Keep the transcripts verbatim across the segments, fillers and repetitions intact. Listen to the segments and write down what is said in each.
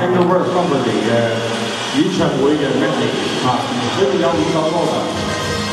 聽到 Verse Company 嘅演唱會嘅 medley 啊，呢度有五首歌㗎。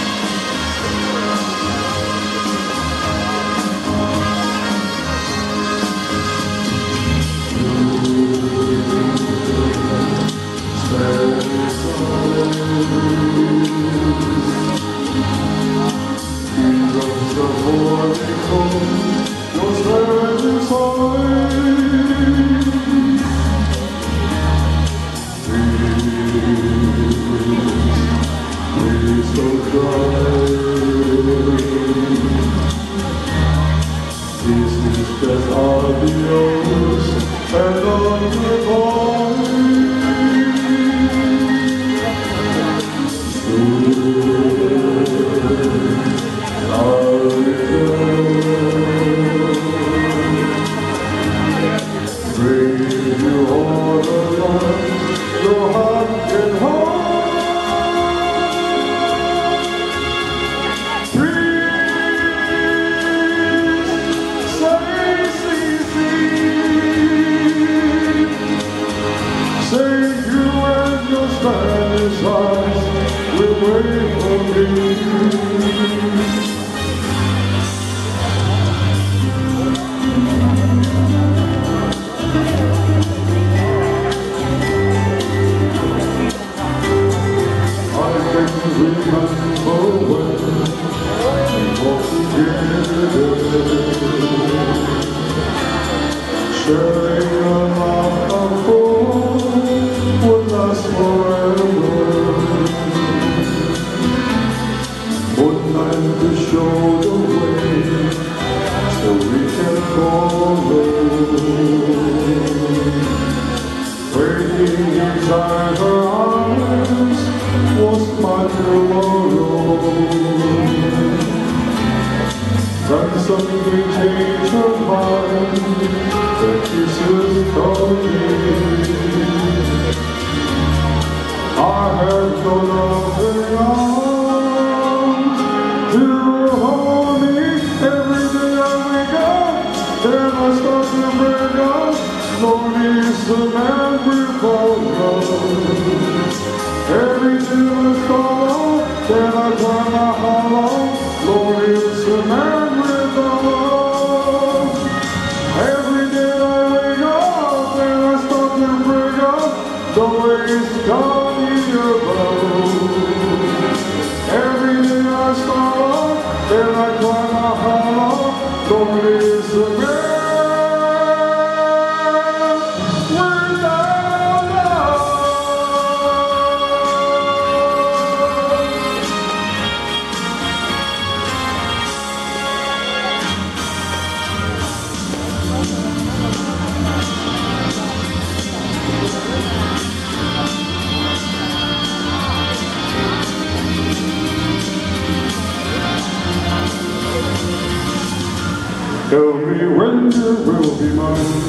Tell me when you will be mine.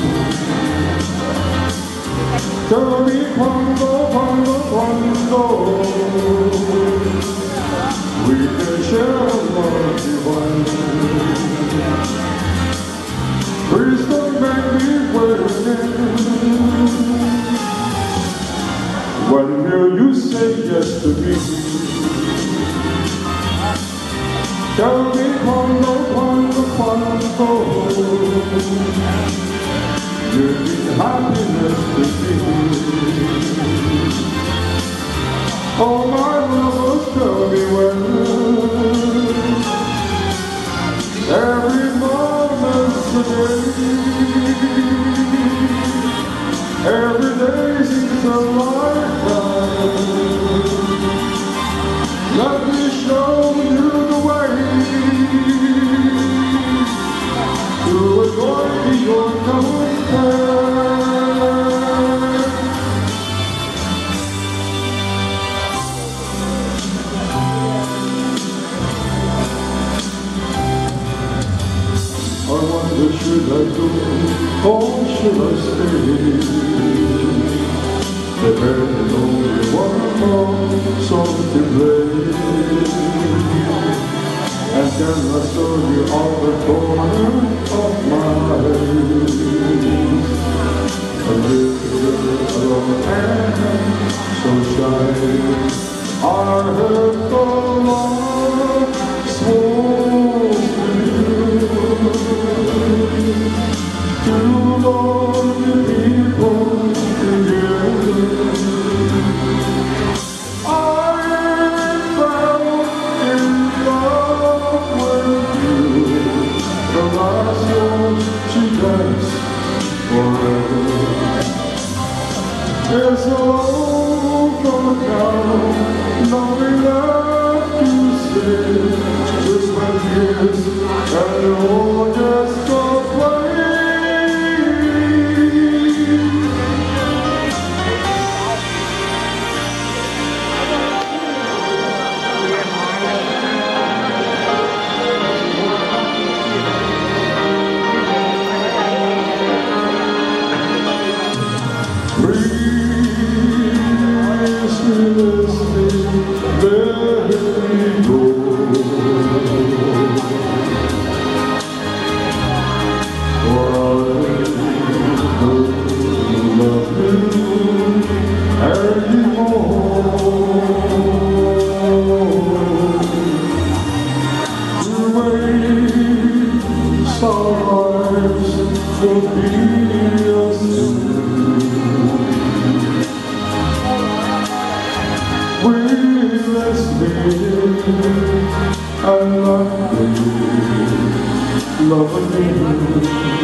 Tell me quando, quando, quando we can share love divine. Please don't make me wait again. When will you say yes to me? Tell me quando, quando, quando you need happiness to be. Oh my lovers, tell me when. Every moment's a day. Every day seems a lifetime. Let me show you the way to avoid your coming. I wonder, should I go or should I stay? There's only one more song to play, and then I saw you on the corner of my eyes. A little There's no going down, nothing left to say. Just my tears and all just go away. Will be us Will stay and love me, love me.